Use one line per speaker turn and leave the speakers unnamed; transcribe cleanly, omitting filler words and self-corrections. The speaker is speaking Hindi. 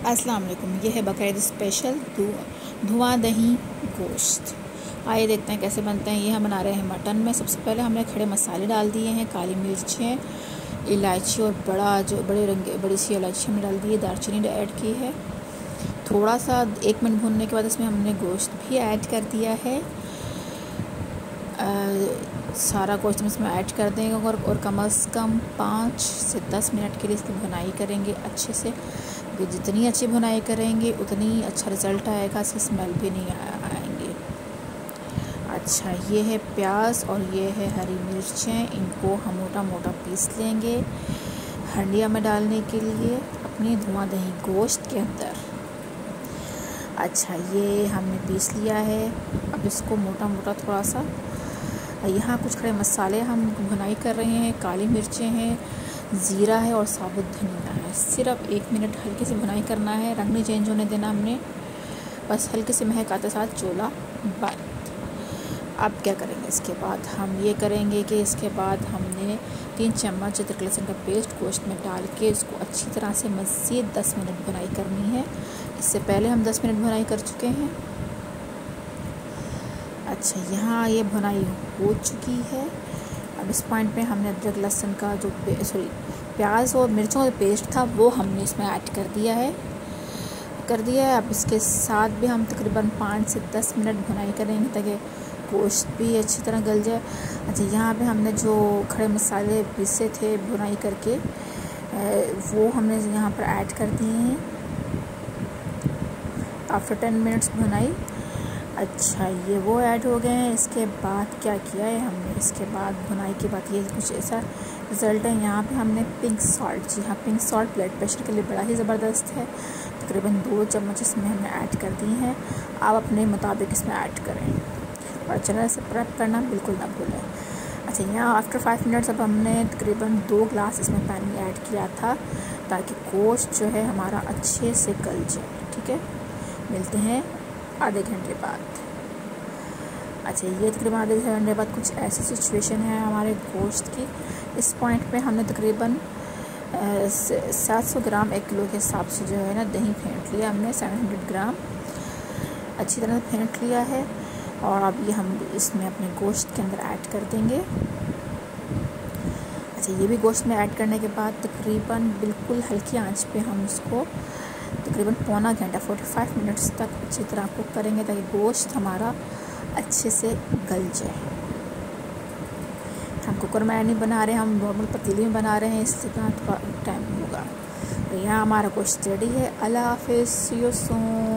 अस्सलाम वालेकुम। ये है बकरीद स्पेशल धुआं दही गोश्त। आइए देखते हैं कैसे बनते हैं। ये हम बना रहे हैं मटन में। सबसे पहले हमने खड़े मसाले डाल दिए हैं, काली मिर्चें, इलायची और बड़ी सी इलायची हमने डाल दी है, दालचीनी ऐड की है। थोड़ा सा 1 मिनट भूनने के बाद इसमें हमने गोश्त भी ऐड कर दिया है। सारा गोश्त इसमें ऐड कर देंगे और कम से कम 5 से 10 मिनट के लिए इसकी भुनाई करेंगे अच्छे से। जितनी अच्छी भुनाई करेंगे उतनी अच्छा रिज़ल्ट आएगा, इसकी स्मेल भी नहीं आएंगे। अच्छा, ये है प्याज और ये है हरी मिर्चें। इनको हम मोटा मोटा पीस लेंगे हंडिया में डालने के लिए अपनी धुआं दही गोश्त के अंदर। अच्छा, ये हमने पीस लिया है। अब इसको मोटा मोटा थोड़ा सा, यहाँ कुछ खड़े मसाले हम भुनाई कर रहे हैं। काली मिर्चें हैं, ज़ीरा है और साबुत धनिया है। सिर्फ 1 मिनट हल्की सी भुनाई करना है, रंग नहीं चेंज होने देना हमने, बस हल्के से महक आते साथ चोला बंद। अब क्या करेंगे, इसके बाद हम ये करेंगे कि इसके बाद हमने 3 चम्मच अदरक लहसुन का पेस्ट गोश्त में डाल के इसको अच्छी तरह से मज़ीद 10 मिनट भुनाई करनी है। इससे पहले हम 10 मिनट भुनाई कर चुके हैं। अच्छा, यहाँ ये भुनाई हो चुकी है। अब इस पॉइंट पे हमने अदरक लहसुन का जो प्याज और मिर्चों का पेस्ट था वो हमने इसमें ऐड कर दिया है। अब इसके साथ भी हम तकरीबन 5 से 10 मिनट भुनाई करेंगे ताकि गोश्त भी अच्छी तरह गल जाए। अच्छा, यहाँ पे हमने जो खड़े मसाले पीसे थे भुनाई करके वो हमने यहाँ पर ऐड कर दिए हैं आफ्टर 10 मिनट्स भुनाई। अच्छा, ये वो ऐड हो गए हैं। इसके बाद क्या किया है हमने, इसके बाद भुनाई के बाद ये कुछ ऐसा रिज़ल्ट है। यहाँ पे हमने पिंक सॉल्ट, जी हाँ, पिंक सॉल्ट ब्लड प्रेशर के लिए बड़ा ही ज़बरदस्त है। तकरीबन 2 चम्मच इसमें हमने ऐड कर दी हैं। आप अपने मुताबिक इसमें ऐड करें और चला सब्सक्राइब करना बिल्कुल ना भूलें। अच्छा, यहाँ आफ्टर 5 मिनट्स अब हमने तकरीबन 2 ग्लास इसमें पानी ऐड किया था ताकि गोश्त जो है हमारा अच्छे से गल जाए। ठीक है, मिलते हैं आधे घंटे बाद। अच्छा, ये तकरीबन आधे घंटे बाद कुछ ऐसी सिचुएशन है हमारे गोश्त की। इस पॉइंट पे हमने तकरीबन 700 ग्राम 1 किलो के हिसाब से जो है ना दही फेंट लिया हमने। 700 ग्राम अच्छी तरह फेंट लिया है और अब ये हम इसमें अपने गोश्त के अंदर ऐड कर देंगे। अच्छा, ये भी गोश्त में ऐड करने के बाद तकरीबन बिल्कुल हल्की आंच पे हम इसको तकरीबन पौना घंटा 45 मिनट्स तक अच्छी तरह कुक करेंगे ताकि गोश्त हमारा अच्छे से गल जाए। हम कुकर में नहीं बना रहे, हम नॉर्मल पतीली में बना रहे हैं, इससे थोड़ा टाइम होगा। तो यहाँ हमारा गोश्त रेडी है। अल्लाह हाफ़िज़, सी यू सून।